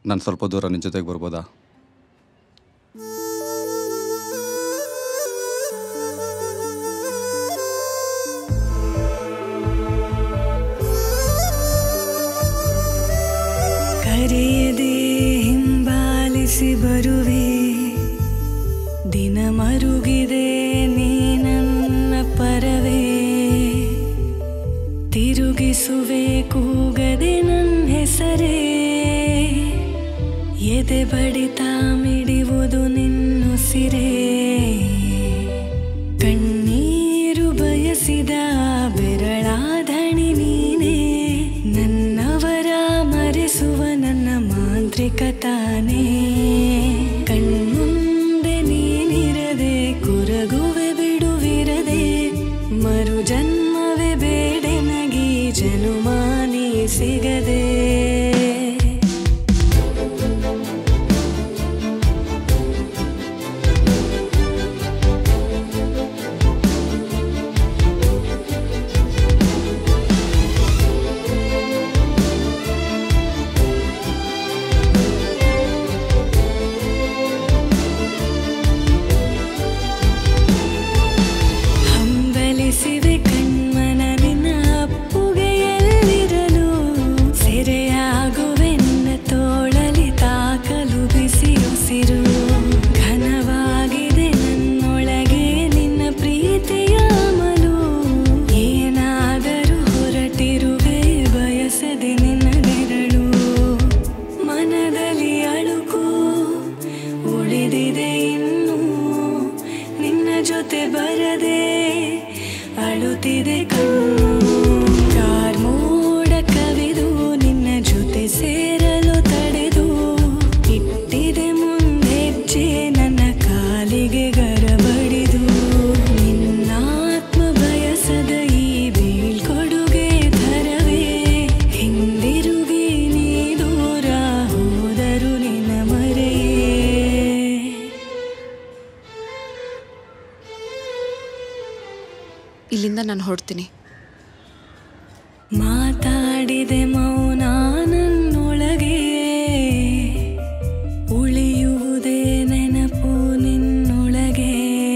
ನಾನು ಸ್ವಲ್ಪ ದೂರ ನಿನ್ನ ಜೊತೆಗೆ ಬರ್ಬೋದಾ? ಕರೆಯದೆ ಹಿಂಬಾಲಿಸಿ ಬರುವೆ, ದಿನ ಮರುಗಿದೆ ನೀ ನನ್ನ ಪರವೇ, ತಿರುಗಿಸುವೆ ಕೂಗದೆ ನನ್ನ ಹೆಸರೇ, ಎದೆ ಬಡಿತ ಮಿಡಿಯುವುದು ನಿನ್ನುಸಿರೇ, ಕಣ್ಣೀರು ಬಯಸಿದ ಬೆರಳಾಧಣಿ ನೀನೇ, ನನ್ನವರ ಮರೆಸುವ ನನ್ನ ಮಾಂತ್ರಿಕ ತಾನೇ, ಕಣ್ಮುಂದೆ ನೀನಿರದೆ ಕೊರಗುವೆ ಬಿಡುವಿರದೆ, ಮರು ಜನ್ಮವೇ ಬೇಡೆನಗಿ ಜನುಮಾನಿ ಸಿಗದೆ. ಹಂಬಲಿಸಿವೆ ಕಣ್ಮನ ನಿನ್ನ ಅಪ್ಪುಗೆಯಲ್ಲಿರಲು, ಸೆರೆಯಾಗುವೆ ನಿನ್ನ ತೋಳಲಿ ತಾಕಲು ಬಿಸಿ ಉಸಿರು, ಘನವಾಗಿದೆ ನನ್ನೊಳಗೆ ನಿನ್ನ ಪ್ರೀತಿಯ ಅಮಲು, ಏನಾದರೂ ಹೊರಟಿರುವೆ ಬಯಸದೆ ನಿನ್ನ ನೆರಳು, ಮನದಲ್ಲಿ ಅಳುಕು ಉಳಿದಿದೆ ಇನ್ನು, ನಿನ್ನ ಜೊತೆ ಬರದೆ ಅಳುತ್ತಿದೆ ಕಣ್ಣು, ಕಾರ್ಮೋಡ ಕವಿದು ನಿನ್ನ ಜೊತೆ ಸೇರಲು ತಡೆದು, ಇಟ್ಟಿದೆ ಮುಂದೆಜ್ಜೆ ನನ್ನ ಕಾಲಿಗೆ ಗರಬಡಿದು, ನಿನ್ನಾತ್ಮ ಬಯಸದ ಈ ಬೀಳ್ಕೊಡುಗೆ ಥರವೇ, ಹಿಂದಿರುಗಿ ನೀ ದೂರ ಹೋದರು ನಿನ್ನ ಮರೆಯೇ. ಇಲ್ಲಿಂದ ನಾನು ಹೊರಡ್ತೀನಿ. ಮಾತಾಡಿದೆ ಮೌನ ನನ್ನೊಳಗೆ, ಉಳಿಯುವುದೇ ನೆನಪು ನಿನ್ನೊಳಗೆ,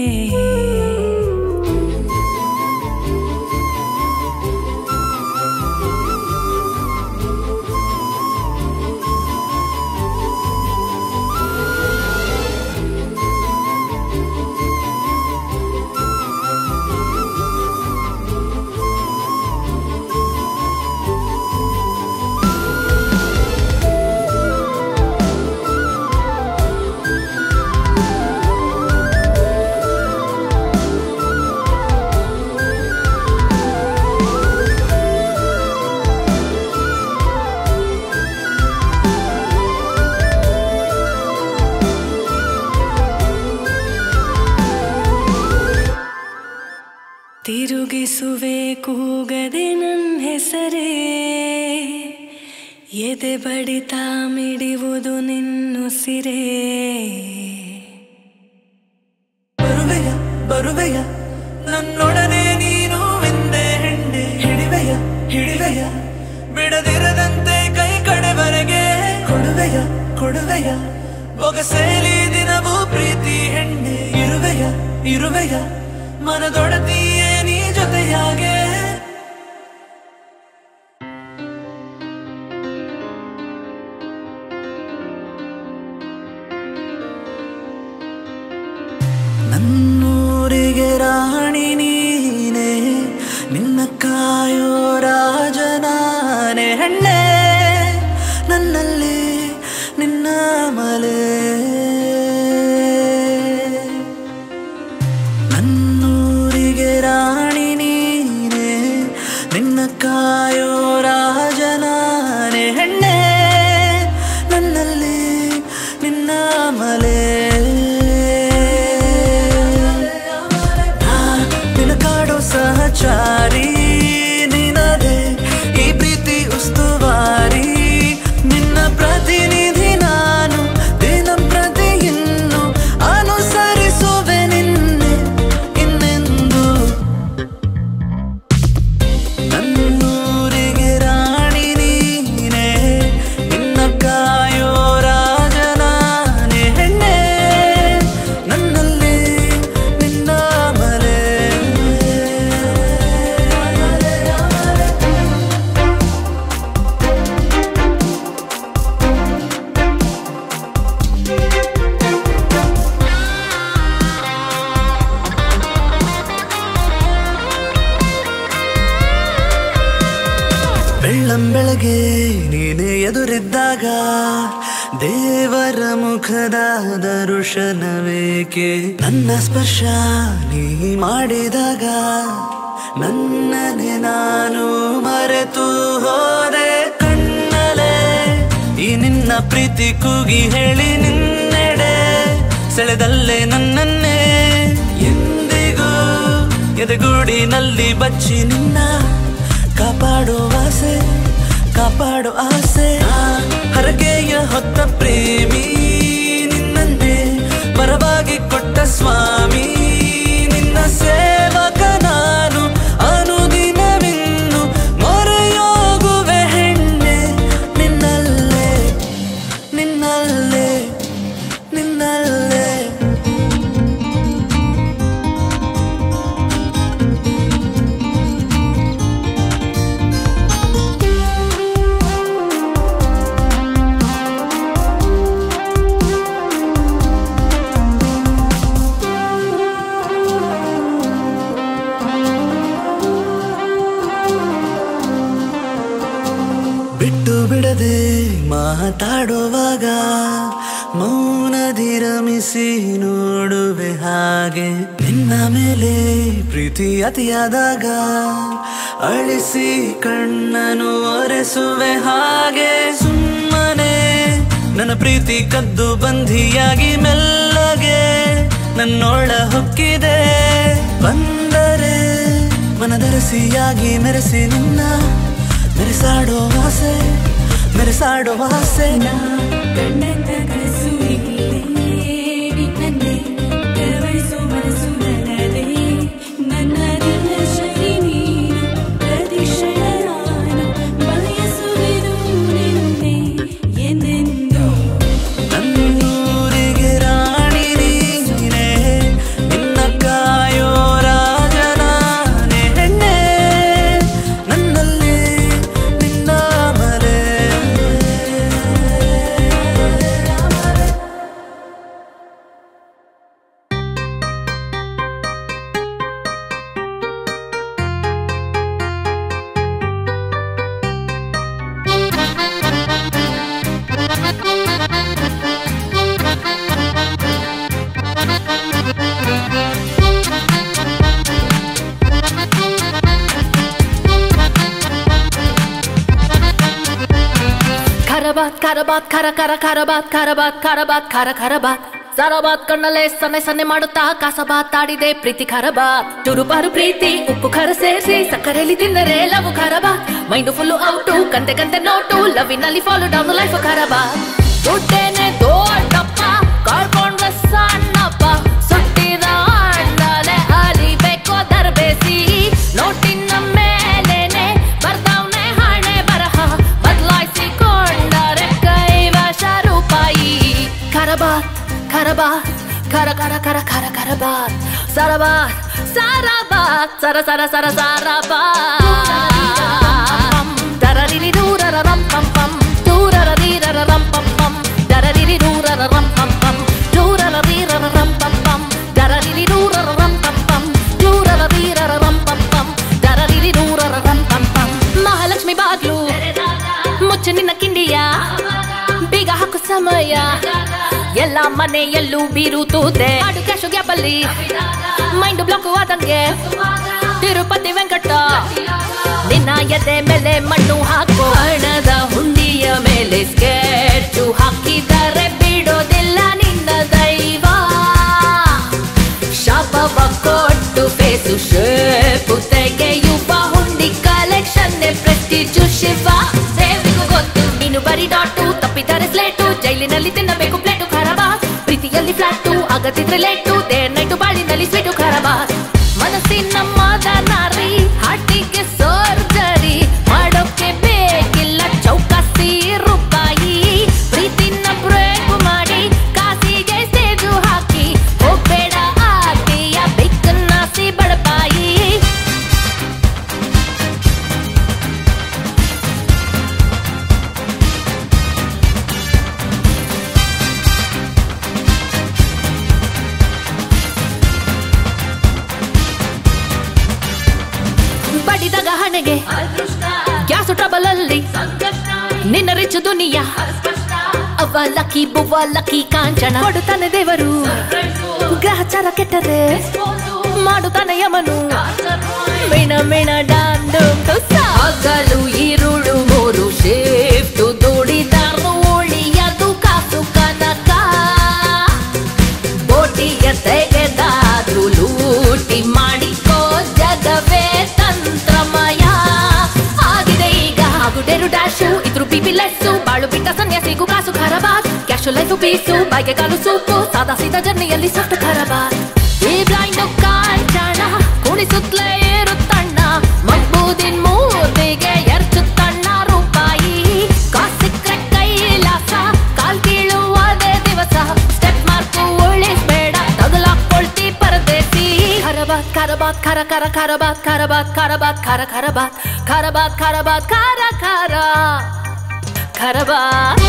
ತಿರುಗಿಸುವೆ ಕೂಗದೆ ನನ್ನ ಹೆಸರೇ, ಎದೆ ಬಡಿತ ಮಿಡಿಯುವುದು ನಿನ್ನುಸಿರೇ. ಬರುವೆಯ ಬರುವೆಯ ನನ್ನೊಡನೆ ನೀನು ಎಂದೆ ಹೆಣ್ಣೆ, ಹಿಡಿವೆಯ ಹಿಡಿವೆಯ ಬಿಡದಿರದಂತೆ ಕೈ ಕಡೆವರೆಗೆ, ಕೊಡುವೆಯ ಕೊಡುವೆಯ ಬೊಗಸೇಲಿ ದಿನವೂ ಪ್ರೀತಿ ಹೆಣ್ಣೆ, ಇರುವೆಯ ಇರುವೆಯ ಮನದೊಡತಿಯೇ ನೀ ಜೊತೆಯಾಗೆ. ನನ್ನೂರಿಗೆ ರಾಣಿ ನೀನೆ, ನಿನ್ನ ಕಾಯೋ ರಾಜನಾನೆ ಹೆಣ್ಣೆ, ನನ್ನಲ್ಲಿ ನಿನ್ನ ಮಲೆ, ನನ್ನೂರಿಗೆ ರಾಣಿ ನೀನೆ, ನಿನ್ನ ಕಾಯೋ ರಾಜನಾನೆ ಹೆಣ್ಣೆ, ನನ್ನಲ್ಲಿ ನಿನ್ನ ಮಲೆ, ನಿನ್ನ ಕಾಡೋ ಸಹಚಾರಿ ನಿನದೆ ಈ ಪ್ರೀತಿ ಉಸ್ತುವಾರಿ, ನಿನ್ನ ಪ್ರತಿನಿಧಿ ನಾನು ದಿನ ಪ್ರತಿ ಇನ್ನು ಅನುಸರಿಸುವೆ ನಿನ್ನೆ ಇನ್ನೆಂದು, ನನ್ನೂರಿಗೆ ಬೆಳ್ಳಂಬೆಳಗ್ಗೆ ನೀನೆ ಎದುರಿದ್ದಾಗ ದೇವರ ಮುಖದ ದರ್ಶನವೇಕೆ ನನ್ನ ಸ್ಪರ್ಶ ನೀ ಮಾಡಿದಾಗ ನನ್ನನೆ ನಾನು ಮರೆತು ಹೋದೆ ಕಣ್ಣಲೆ ಈ ನಿನ್ನ ಪ್ರೀತಿ ಕೂಗಿ ಹೇಳಿ ನಿನ್ನೆಡೆ ಸೆಳೆದಲ್ಲೇ ನನ್ನನ್ನೇ ಎಂದಿಗೂ ಎದೆಗೂಡಿನಲ್ಲಿ ಬಚ್ಚಿ ನಿನ್ನ ಕಾಪಾಡೋ ಆಸೆ ಹರಕೆಯ ಹೊತ್ತ ಪ್ರೇಮಿ ನಿನ್ನನ್ನೇ ಪರವಾಗಿ ಕೊಟ್ಟ ಸ್ವಾಮಿ ನಿನ್ನ ಸೇವಕ ನಾನು ಅನುದಿನವಿನ್ನು ಮೊರೆಯೋಗುವೆ ಹೆಣ್ಣೆ ನಿನ್ನಲ್ಲೇ ನಿನ್ನಲ್ಲೇ ನಿನ್ನಲ್ಲೇ ಬಿಟ್ಟು ಬಿಡದೆ ಮಾತಾಡುವಾಗ ಮೌನದಿ ರಮಿಸಿ ನೋಡುವೆ ಹಾಗೆ ನಿನ್ನ ಮೇಲೆ ಪ್ರೀತಿ ಅತಿಯಾದಾಗ ಅಳಿಸಿ ಕಣ್ಣನು ಒರೆಸುವೆ ಹಾಗೆ ಸುಮ್ಮನೆ ನನ್ನ ಪ್ರೀತಿ ಕದ್ದು ಬಂಧಿಯಾಗಿ ಮೆಲ್ಲಗೆ ನನ್ನೊಳ ಹೊಕ್ಕಿದೆ ಬಂದರೆ ಮನದರಸಿಯಾಗಿ ಮೆರೆಸಿ ನಿನ್ನ ಮೆರೆಸಾಡೋ ಆಸೆ ಕಣ್ಣಂತ ಕನಸು ನಿನ್ನೆ ಕರವಳಿಸೋ ಮನಸ್ಸು ನನ್ನದೇ ನನ್ನ ದಿನ ಶೈಲಿ ನೀನು ಪ್ರತಿಕ್ಷಣ ನಾನು ಬಯಸುವೆನು ನಿನ್ನೆ ಎಂದೆಂದು ನನ್ನೂರಿಗೆ ರಾಣಿ ನೀನೇ ನಿನ್ನ ಕಾಯೋ ರಾಜನಾನೆ ಹೆಣ್ಣೆ ನನ್ನಲ್ಲಿ ನಿನ್ನ ಮರೆ ಖರಬಾತ್ ಸರಬಾತ್ ಕಣ್ಣಲ್ಲೇ ಸನ್ನೆ ಸನ್ನೆ ಮಾಡುತ್ತಾ ಕಾಸಬಾತ್ ಆಡಿದೆ ಪ್ರೀತಿ ಖರಬಾತ್ ಚುರುಪಾರು ಪ್ರೀತಿ ಉಪ್ಪು ಖಾರ ಸೇರಿಸಿ ಸಕ್ಕರೆಯಲ್ಲಿ ತಿಂದರೆ love khara bath mind full out ಕಂತೆ ನೋಟು ಲವ್ವಿನಲ್ಲಿ ಫಾಲೋ ಡೌನ್ ಲೈಫ್ ಖರಬಾತ್ ದುಡ್ಡೇನೆ ದೊಡ್ಡಪ್ಪ ಕಳ್ಕೊಂಡ್ರೆ ಸಣ್ಣಪ್ಪ ಸುಟ್ಟಿದ ಅಣ್ಣಲೆ ಅಲಿಬೇಕೋ ದರ್ಬೇಸಿ ನೋಟಿನ ಮೇಲೇನೆ ಬರ್ದವ್ನೆ ಹಣೆ ಬರಹ ಬದಲಾಯಿಸಿಕೊಂಡರೆ ಕೈವಶ ರೂಪಾಯಿ ಖರಬಾತ್ ಖರಬಾತ್ ಸರಬಾತ್ ಸರಬಾತ್ ದರರಿರಿ ದೂರರ ರಂ ಪಂ ಪಂ ದೂರರ ರೀರರ ರಂ ಪಂ ಪಂ ದರರಿರಿ ದೂರರ ರಂ ಪಂ ಪಂ ದೂರರ ರೀರರ ರಂ ಪಂ ಪಂ ದರರಿರಿ ದೂರರ ರಂ ಪಂ ಪಂ ದೂರರ ರೀರರ ರಂ ಪಂ ಪಂ ದರರಿರಿ ದೂರರ ರಂ ಪಂ ಪಂ ಮಹಾಲಕ್ಷ್ಮಿ ಬಾಗ್ಲು ಮುಚ್ಚು ನಿನ್ನ ಕಿಂಡಿಯ ಬೀಗ ಹಾಕು ಸಮಯ ಎಲ್ಲ ಮನೆಯಲ್ಲೂ ಬೀರುತ್ತದೆ ಆಡು ಕ್ಯಾಶು ಗ್ಯಾಪಲ್ಲಿ ಮೈಂಡ್ ಬ್ಲಾಕ್ ಆದಂಗೆ ತಿರುಪತಿ ವೆಂಕಟ ನಿನ್ನ ಎದೆ ಮೇಲೆ ಮಣ್ಣು ಹಾಕೋ ಹಣದ ಹುಂಡಿಯ ಮೇಲೆ ಸ್ಕೆಚ್ ಹಾಕಿದರೆ ಬಿಡೋದಿಲ್ಲ ನಿನ್ನ ದೈವ ಶಾಪವ ಕೊಟ್ಟು ಫೇಸು ಶೇಪು ತೆಗೆಯುವ ಹುಂಡಿ ಕಲೆಕ್ಷನ್ ಪ್ರೆಸ್ಟೀಜು ಶಿವ ಸೇವಿಗೂ ಗೊತ್ತು ನೀನು ಬರೀ ಡಾಟು ತಪ್ಪಿದರೆ ಸ್ಲೇಟು ಜೈಲಿನಲ್ಲಿ ತಿನ್ನಬೇಕು ಪ್ಲೇಟು ಖರಬಾತ್ ಪ್ರೀತಿಯಲ್ಲಿ ಫ್ಲಾಟು ಆಗತ್ತಿದ್ರೆ ಲೇಟು ಡೇ ನೈಟು ಬಾಳಿನಲ್ಲಿ ಸ್ವೀಟು ಖರಬಾತ್ ಮನಸ್ಸಿನ ಮದನಾರಿ ಹಾಟಿಗೆ ಸರ್ಜರಿ ಮಾಡೋಕೆ ಬೇಕಿಲ್ಲ ಚೌಕಾಸಿ ರೂಪಾಯಿ ಪ್ರೀತಿನ ಬ್ರೇಕ್ ಮಾಡಿ ಕಾಸಿಗೆ ಸ್ಟೇಜು ಹಾಕಿ ಹೋಗ್ಬೇಡ ಆಕೆಯ ಬೆಕ್ಕನ್ನಾಸಿ ಬಡಪಾಯಿ ಬಡಿದಾಗ ಹಣೆಗೆ ಗ್ಯಾಸು ಟ್ರಬಲ್ ಕಪಲಲ್ಲಿ ನಿನ್ನ ರಿಚು ದುನಿಯಾ ಅವ್ವ ಲಕ್ಕಿ ಬುವ್ವ ಲಕ್ಕಿ ಕಾಂಚನ ಕೊಡುತ್ತಾನೆ ದೇವರು ಗ್ರಹಚಾರ ಕೆಟ್ಟರೆ ಮಾಡುತ್ತಾನೆ ಯಮನು ಮಿಣ ಮಿಣ ಡಾಂಡು ಹಗಲು ಈರುಳು ಮೂರು ಶಿಫ್ಟು ದುಡಿದಾರು ಉಳಿಯದು ಕಾಸು ಕನಕ ಬೋಟಿಯ ತೆಗೆದಾದ್ರು ಲೂಟಿ ಮಾಡಿಕೋ ಜಗವೇ ತಂತ್ರಮಯ ಆಗಿದೆ ಈಗ ಆಗುಡೆರು ಡ್ಯಾಶು ಇದ್ರು ಬಿಬಿ ಲೆಸ್ಸು ಬಾಳು ಬಿಟ್ಟ ಸನ್ಯಾಸಿಗೂ ಕಾಸು ಖರಬಾದ್ ಕ್ಯಾಶು ಲೈಫು ಪೀಸು ಬಾಯಿಗೆ ಕಾಲು ಸೂಪು ಸಾದಾ ಸೀದಾ ಜರ್ನಿಯಲ್ಲಿ ಸಾಫ್ಟ್ ಖರಬಾದ್ ಈ ಬ್ಲೈಂಡ್ ಕಾಂಚನ ಕುಣಿಸುತ್ತಲೇ ಇರುತ್ತಣ್ಣ ಮಗ್ಬೂದಿನ್ ಮೂರ್ತಿಗೆ ಎರ್ಚುತ್ತಣ್ಣ ರೂಪಾಯಿ ಕಾಸಿಕ್ರೆ ಕೈಲಾಸ ಕಾಲ್ ಕೀಳುವುದೇ ದಿವಸ ಸ್ಟೆಪ್ ಮಾರ್ಕು ಉಳಿಸ್ಬೇಡ ತಗುಲಾಕೊಳ್ತಿ ಪರದೇಸಿ ಖರಬಾದ್ ಖರಬಾದ್ ಖರ ಖರ ಖರಬಾದ್ ಖರಬಾದ್ ಖರಬಾದ್ ಖರ ಖರಬಾದ್ ಖರಬಾದ್ ಖರಬಾದ್ ಖರ ಖರ ಖರಬಾದ್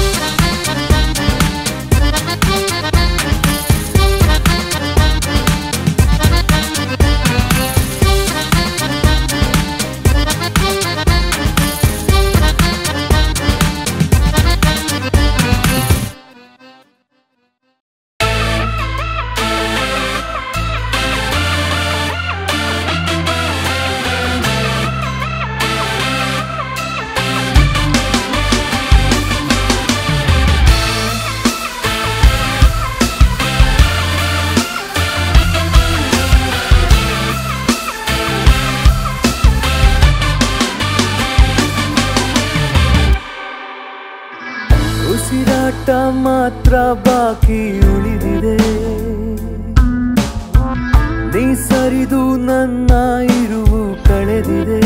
ಉಸಿರಾಟ ಮಾತ್ರ ಬಾಕಿ ಉಳಿದಿದೆ ನೀ ಸರಿದು ನನ್ನ ಇರುವು ಕಳೆದಿದೆ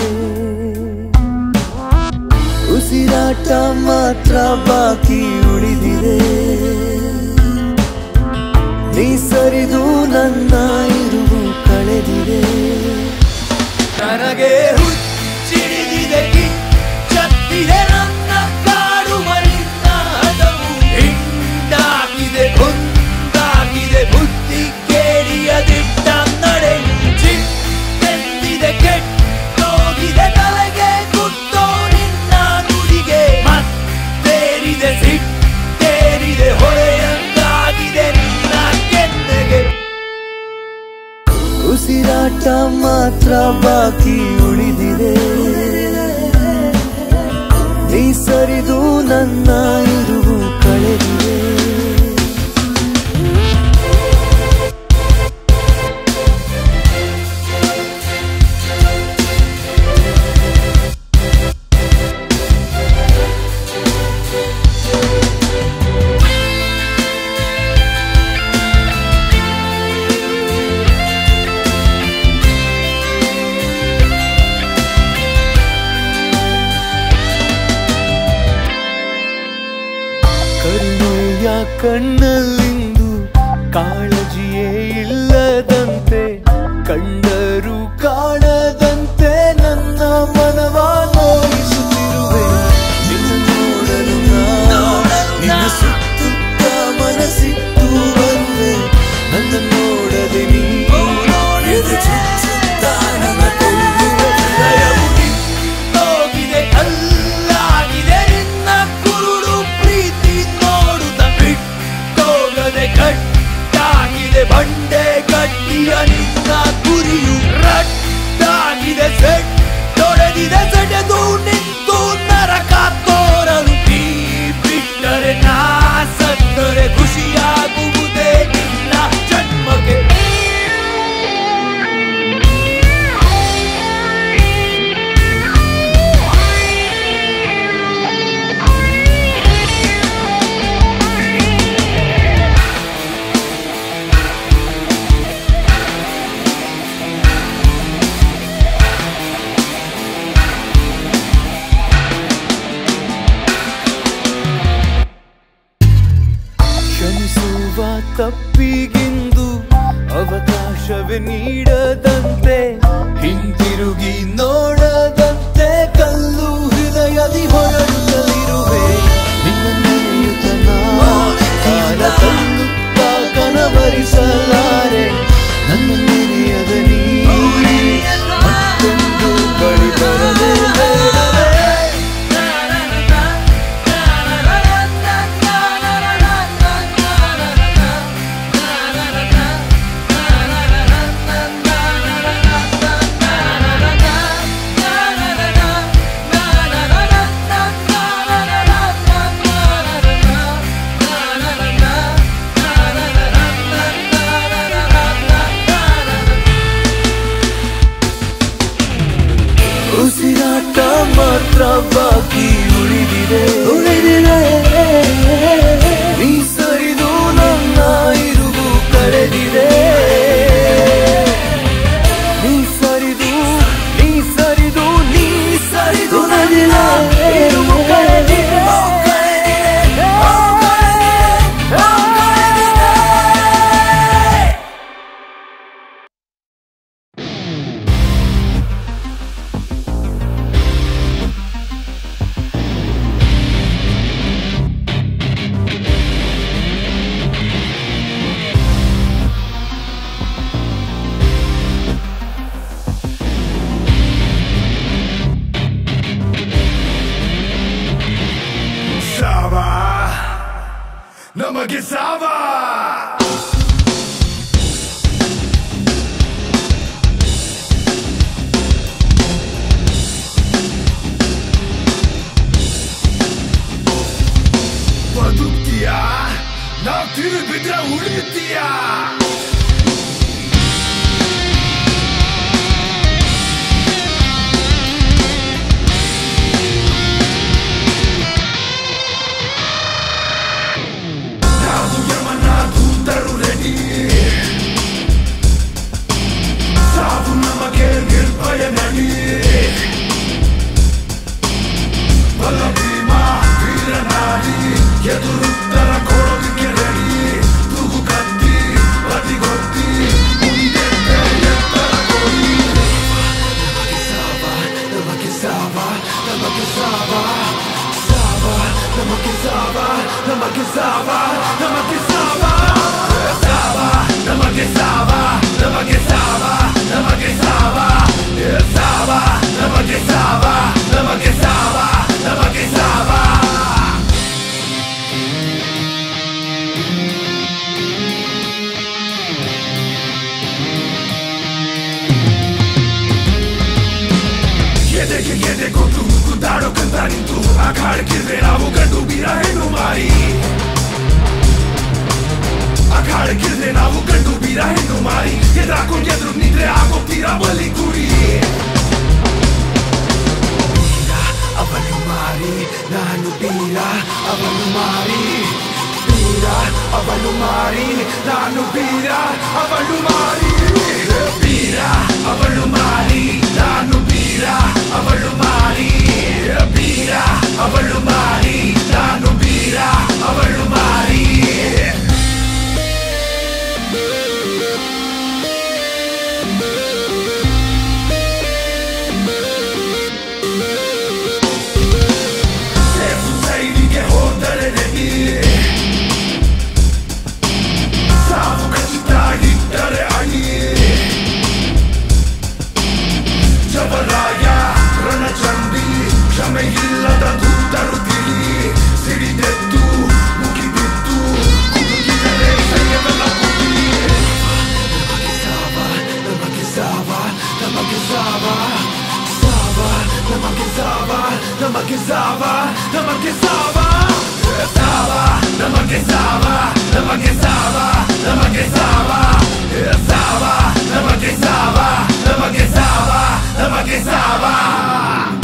ಉಸಿರಾಟ ಮಾತ್ರ ಬಾಕಿ ಉಳಿದಿದೆ ನೀ ಸರಿದು ನನ್ನ ಇರುವು ಕಳೆದಿದೆ ನನಗೆ ಹುಚ್ಚಿಡಿದಿದೆ ಕಿಚ್ಚತ್ತಿದೆ ನನ್ನ ಕಾಡು ಮರಿನ್ನ ಹದವು ಹಿಂಡಾಗಿದೆ ಕೊಂದಾಗಿದೆ ಬುದ್ಧಿ ಕೇಳಿಯ ದಿಟ್ಟ ನಡೆ ಚಿತ್ತೆಂದಿದೆ ಕೆಟ್ಟೋಗಿದೆ ತಲೆಗೆ ಕುತ್ತೋ ನಿನ್ನ ನುಡಿಗೆ ಮತ್ತೇರಿದೆ ಸಿಟ್ಟೇರಿದೆ ಹೊಳೆಯಂತಾಗಿದೆ ನಿನ್ನ ಕೆನ್ನೆಗೆ ಉಸಿರಾಟ ಮಾತ್ರ ಬಾಕಿ ಉಳಿದಿದೆ ನೀ ಸರಿದು ನನ್ನ ಇರುವು ಕಳೆದಿದೆ ಕರುಣೆಯ ಕಣ್ಣಲ್ಲಿಂದು ಕಾಳಜಿಯೇ ಇಲ್ಲದಂತೆ ಕಂಡರೂ ಕಾಣದಂತೆ ನನ್ನ ಮನವ ನೋಯಿಸುತ್ತಿರುವೆ ನಿನ್ನ ನೋಡಲು ನಿನ್ನ ಸುತ್ತುತ್ತ ಮನಸ್ಸಿಟ್ಟು ಬರುವೆ ನನ್ನ ನೋಡದೆ ನೀ ಚುಚ್ಚುತ್ತ ನನ್ನ ಕೊಲ್ಲುವೆ ಹೃದಯವು ನಿನ್ನೋಗಿದೆ ಕಲ್ಲಾಗಿದೆ ನಿನ್ನ ಕುರುಡು ಪ್ರೀತಿ ನೋಡುತ್ತ ಬಿಟ್ಟೋಗದೆ ಕಟ್ಟಾಗಿದೆ ಬಂಡೆ ಗಟ್ಟಿಯ ನಿನ್ನ ಗುರಿಯು ರಟ್ಟಾಗಿದೆ ಸೆಟ್ಟೊಡೆದಿದೆ ಸೆಟೆದು ನಿಂತು ನರಕ ತೋರಲು ನೀ ಬಿಟ್ಟರೆ ನಾ ಸತ್ತರೆ ಖುಷಿಯಾಗುವುದೇ ನಿನ್ನ ಜನ್ಮಕ್ಕೆ ಕ್ಷಮಿಸುವ ತಪ್ಪಿಗಿಂದು ಅವಕಾಶವೇ ನೀಡದಂತೆ ಹಿಂತಿರುಗಿ ನೋಡದಂತೆ ಕಲ್ಲು ಹೃದಯದಿ ಹೊರಡುತ್ತಲಿರುವೆ ನಿನ್ನ ನೆನೆಯುತ್ತ ಕಾಲ ತನ್ನುತ್ತ ಕನವರಿಸಲಾರೆ ನನ್ನ ನೆನೆಯದ ನೀ ಮತ್ತೊಂದು ಬಳಿ ಬರದೆ ಬೇಡವೇ ತಿರುಗಿದ್ರೆ ಉಳಿತೀಯ ನಾವು ಯಮನ ದೂತರು ರೆಡಿ ಸಾವು ನಮಗೆ ನಿರ್ಭಯ ನಡಿ ಬಲ ಭೀಮ ವೀರನಾಡಿ ಎದುರುತ್ತರ ಕೊಡೋದಕ್ಕೆ ರೆಡಿ ತೂಗು ಕತ್ತಿ ಬದಿಗೊತ್ತಿ ಮುಂದೆ ಎತ್ತರ ಕೊಡಿ ನಮಗೆ ಸಾವ ನಮಗೆ ಸಾವ ನಮಗೆ ಸಾವ ಸಾವ ನಮಗೆ ಸಾವ ನಮಗೆ ಸಾವ ನಮಗೆ ಸಾವ ಸಾವ ನಮಗೆ ಸಾವ ನಮಗೆ ಸಾವ ನಮಗೆ ಸಾವ ಸಾವ ನಮಗೆ ಸಾವ ನಮಗೆ ಸಾವ ನಮಗೆ ಸಾವ ಎದೆಗೆ ಎದೆ ಕೊಟ್ಟು ಕುದ್ದಾಡೋಕಂತ ನಿಂತು ಆ ಕಾಳಕ್ಕಿದ್ರೆ ನಾವು ಗಂಡು ಬೀರ ಹೆಣ್ಣು ಮಾರಿ ಆ ಕಾಳಕ್ಕಿದ್ರೆ ನಾವು ಗಂಡು ಬೀರ ಹೆಣ್ಣು ಮಾರಿ ಎದುರಾಕೊಂಡು ಎದುರು ನಿದ್ರೆ ಆಗೋಗ್ತೀರ ಬಲಿ ಕುರಿ ಅವನು ಮಾರಿ ನಾನು ಬೀರ ಅವನು ಮಾರಿ ಬೀರ ಅವನು ಮಾರಿ ನಾನು ಬೀರ ಅವನು ಮಾರಿ ಬೀರ ಅವಳು ಮಾರಿ ನಾನು ಬೀರ ಅವಳು ಮಾರಿ ಬೀರ ಅವಳು ಮಾರಿ ನಾನು ಬೀರ ಅವಳು ಮಾರಿ ಸೈನಿಗೆ ಹೋದರೆ ರೆಡಿ ಸಾವು ಖಚಿತ ಇಟ್ಟರೆ ಅಣಿ ಜವರಾಯ ರಣಚಂಡಿ ಕ್ಷಮೆಯಿಲ್ಲದ ದೂತರು ತಿಳಿ ಸಿಡಿದೆದ್ದು ಮುಗಿಬಿದ್ದು ಕುದುಕಿದರೆ ಸೈನ್ಯವೆಲ್ಲ ಕುಡಿ ನಮಗೆ ಸಾವ ನಮಗೆ ಸಾವ ನಮಗೆ ಸಾವ ಸಾವ ನಮಗೆ ಸಾವ ನಮಗೆ ಸಾವ ನಮಗೆ ಸಾವ ಸಾವ ನಮಗೆ ಸಾವ ನಮಗೆ ಸಾವ ನಮಗೆ ಸಾವ ಸಾವ ನಮಗೆ ಸಾವ ನಮಗೆ ಸಾವ ನಮಗೆ ಸಾವ